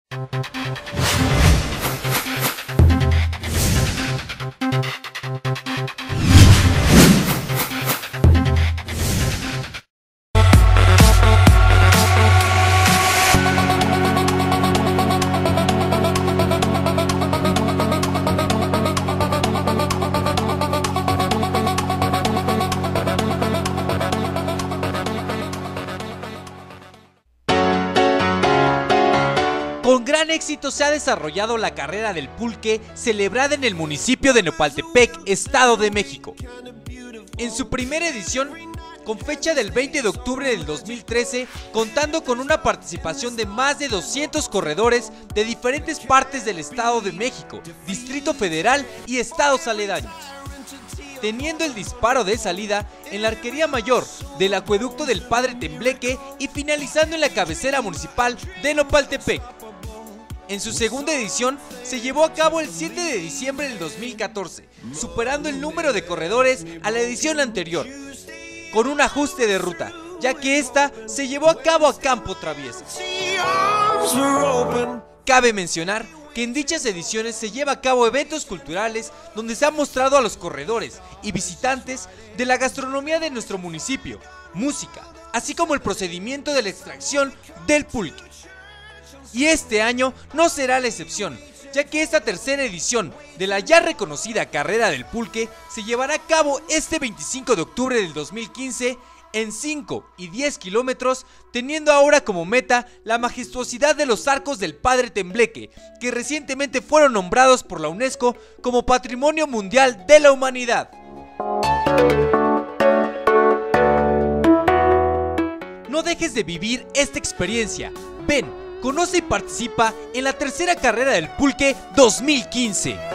Con gran éxito se ha desarrollado la carrera del pulque celebrada en el municipio de Nopaltepec, Estado de México. En su primera edición, con fecha del 20 de octubre del 2013, contando con una participación de más de 200 corredores de diferentes partes del Estado de México, Distrito Federal y estados aledaños, teniendo el disparo de salida en la arquería mayor del acueducto del Padre Tembleque y finalizando en la cabecera municipal de Nopaltepec. En su segunda edición se llevó a cabo el 7 de diciembre del 2014, superando el número de corredores a la edición anterior, con un ajuste de ruta, ya que esta se llevó a cabo a campo traviesa. Cabe mencionar que en dichas ediciones se lleva a cabo eventos culturales donde se ha mostrado a los corredores y visitantes de la gastronomía de nuestro municipio, música, así como el procedimiento de la extracción del pulque. Y este año no será la excepción, ya que esta tercera edición de la ya reconocida carrera del pulque se llevará a cabo este 25 de octubre del 2015 en 5 y 10 kilómetros, teniendo ahora como meta la majestuosidad de los arcos del Padre Tembleque, que recientemente fueron nombrados por la UNESCO como Patrimonio Mundial de la Humanidad. No dejes de vivir esta experiencia. Ven, conoce y participa en la tercera carrera del pulque 2015.